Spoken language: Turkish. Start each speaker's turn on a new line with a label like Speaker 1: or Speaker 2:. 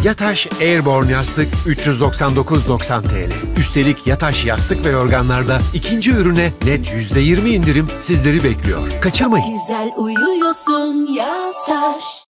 Speaker 1: Yataş Airborne yastık 399,90 TL. Üstelik Yataş yastık ve yorganlarda ikinci ürüne net %20 indirim sizleri bekliyor. Kaçırmayın.
Speaker 2: Güzel uyuyorsun Yataş.